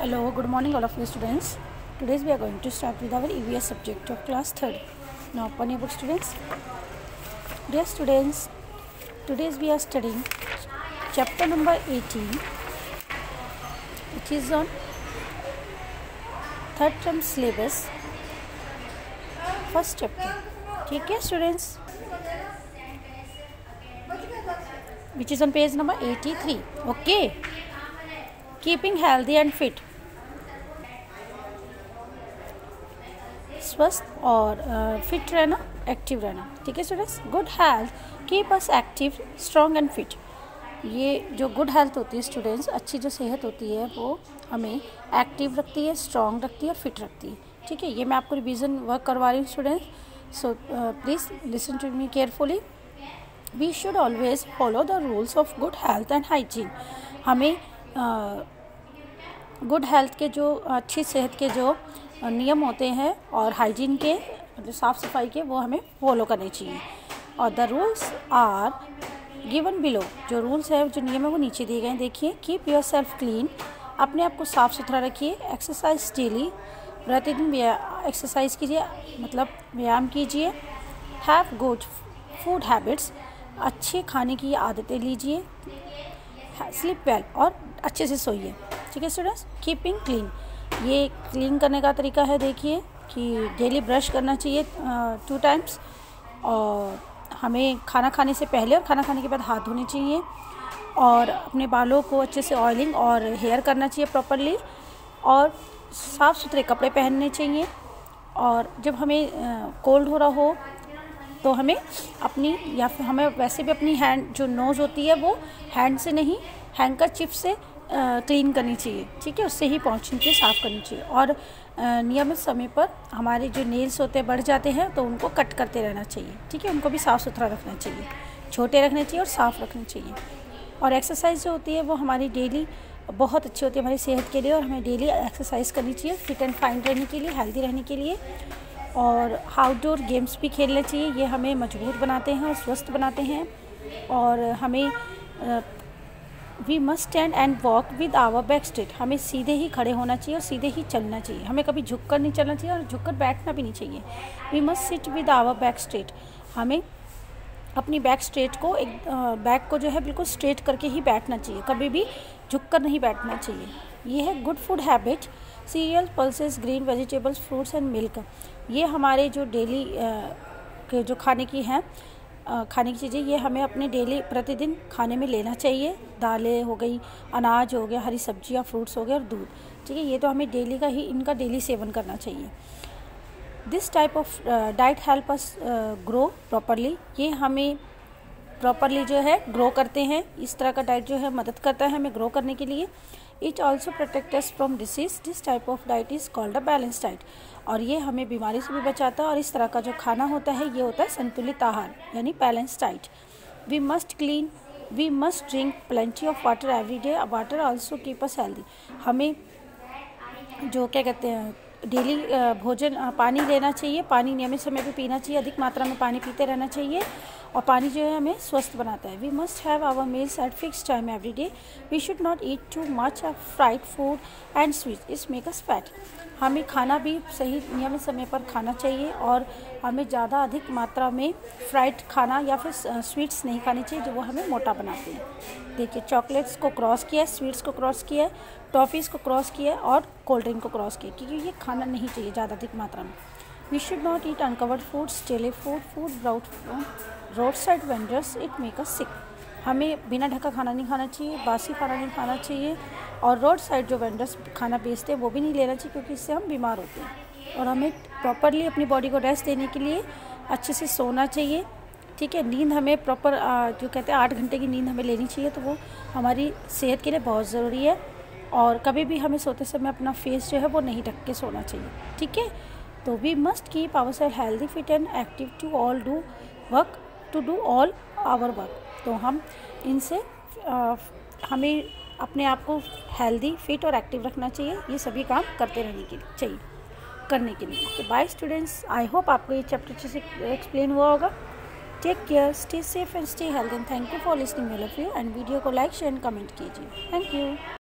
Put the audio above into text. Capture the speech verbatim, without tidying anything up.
Hello, good morning all of you students. Today we are going to start with our E V S subject of class third. Now open your book students. Dear students, today we are studying chapter number eighteen, which is on third term syllabus, first chapter. ठीक है students, which is on page number eighty-three. Okay. Keeping healthy and fit. स्वस्थ और fit रहना, active रहना. ठीक है students. Good health keep us active, strong and fit. ये जो गुड हेल्थ होती है स्टूडेंट्स, अच्छी जो सेहत होती है वो हमें एक्टिव रखती है, स्ट्रॉन्ग रखती है और फिट रखती है. ठीक है, ये मैं आपको रिवीजन वर्क करवा रही हूँ students. So please listen to me carefully. We should always follow the rules of good health and hygiene. हमें गुड uh, हेल्थ के जो अच्छी सेहत के जो नियम होते हैं और हाइजीन के मतलब साफ़ सफाई के वो हमें फॉलो करने चाहिए. और the rules are given below. जो रूल्स है, जो नियम है वो नीचे दिए गए हैं. देखिए, कीप योर सेल्फ क्लीन. अपने आप को साफ़ सुथरा रखिए. Exercise daily. प्रतिदिन एक्सरसाइज कीजिए, मतलब व्यायाम कीजिए. Have good food habits. अच्छे खाने की आदतें लीजिए. Sleep well. और अच्छे से सोइए. ठीक है स्टूडेंट्स. Keeping clean. ये क्लीन करने का तरीका है. देखिए कि डेली ब्रश करना चाहिए टू टाइम्स. और हमें खाना खाने से पहले और खाना खाने के बाद हाथ धोने चाहिए. और अपने बालों को अच्छे से ऑयलिंग और हेयर करना चाहिए प्रॉपरली. और साफ़ सुथरे कपड़े पहनने चाहिए. और जब हमें कोल्ड हो रहा हो तो हमें अपनी या फिर हमें वैसे भी अपनी हैंड जो नोज़ होती है वो हैंड से नहीं, हैंकरचिप से क्लीन करनी चाहिए. ठीक है, उससे ही पहुँचने के साफ़ करनी चाहिए. और नियमित समय पर हमारे जो नेल्स होते हैं बढ़ जाते हैं तो उनको कट करते रहना चाहिए. ठीक है, उनको भी साफ़ सुथरा रखना चाहिए, छोटे रखने चाहिए और साफ़ रखने चाहिए. और एक्सरसाइज जो होती है वो हमारी डेली बहुत अच्छी होती है हमारी सेहत के लिए. और हमें डेली एक्सरसाइज करनी चाहिए फिट एंड फाइन रहने के लिए, हेल्दी रहने के लिए. और आउटडोर गेम्स भी खेलने चाहिए. ये हमें मजबूत बनाते हैं और स्वस्थ बनाते हैं. और हमें we must stand and walk with our back straight. हमें सीधे ही खड़े होना चाहिए और सीधे ही चलना चाहिए. हमें कभी झुककर नहीं चलना चाहिए और झुककर बैठना भी नहीं चाहिए. We must sit with our back straight. हमें अपनी बैक स्ट्रेट को एक बैक को जो है बिल्कुल स्ट्रेट करके ही बैठना चाहिए, कभी भी झुककर नहीं बैठना चाहिए. ये है good food habit. Cereal, pulses, green vegetables, fruits and milk. ये हमारे जो डेली के जो खाने की हैं खाने की चीज़ें, ये हमें अपने डेली प्रतिदिन खाने में लेना चाहिए. दालें हो गई, अनाज हो गया, हरी सब्जियां, फ्रूट्स हो गए और दूध. ठीक है, ये तो हमें डेली का ही इनका डेली सेवन करना चाहिए. This type of diet help us grow properly. ये हमें प्रॉपरली जो है ग्रो करते हैं. इस तरह का डाइट जो है मदद करता है हमें ग्रो करने के लिए. It also protect us from disease. This type of diet is called a balance diet. और ये हमें बीमारी से भी बचाता है. और इस तरह का जो खाना होता है ये होता है संतुलित आहार, यानी balance diet. We must clean we must drink plenty of water every day. Water also keep us healthy. हमें जो क्या कहते हैं डेली भोजन पानी लेना चाहिए. पानी नियमित समय पे पीना चाहिए. अधिक मात्रा में पानी पीते रहना चाहिए. और पानी जो है हमें स्वस्थ बनाता है. We must have our meals at fix time every day. We should not eat too much of fried food and sweets. It's make us fat. हमें खाना भी सही नियमित समय पर खाना चाहिए. और हमें ज़्यादा अधिक मात्रा में फ्राइड खाना या फिर स्वीट्स नहीं खानी चाहिए जो वो हमें मोटा बनाते हैं. देखिए, चॉकलेट्स को क्रॉस किया है, स्वीट्स को क्रॉस किया है, टॉफ़ीज़ को क्रॉस किया है और कोल्ड ड्रिंक को क्रॉस किया, क्योंकि ये खाना नहीं चाहिए ज़्यादा अधिक मात्रा में. We should not eat uncovered food, stale food, food brought road side vendors. It make us sick. हमें बिना ढका खाना नहीं खाना चाहिए, बासी खाना नहीं खाना चाहिए. और रोड साइड जो वेंडर्स खाना बेचते हैं वो भी नहीं लेना चाहिए, क्योंकि इससे हम बीमार होते हैं. और हमें प्रॉपरली अपनी बॉडी को रेस्ट देने के लिए अच्छे से सोना चाहिए. ठीक है, नींद हमें प्रॉपर जो कहते हैं आठ घंटे की नींद हमें लेनी चाहिए. तो वो हमारी सेहत के लिए बहुत ज़रूरी है. और कभी भी हमें सोते समय अपना फेस जो है वो नहीं ढक के सोना चाहिए. ठीक है, तो we must keep our self healthy, fit and active to all do work to do all our work. तो हम इनसे आ, हमें अपने आप को हेल्दी, फिट और एक्टिव रखना चाहिए. ये सभी काम करते रहने के लिए चाहिए करने के लिए. Okay, bye students. I hope आपको ये चैप्टर अच्छे से एक्सप्लेन हुआ होगा. Take care, stay safe and stay healthy. And thank you for listening all of you. And video को लाइक, शेयर एंड कमेंट कीजिए. Thank you.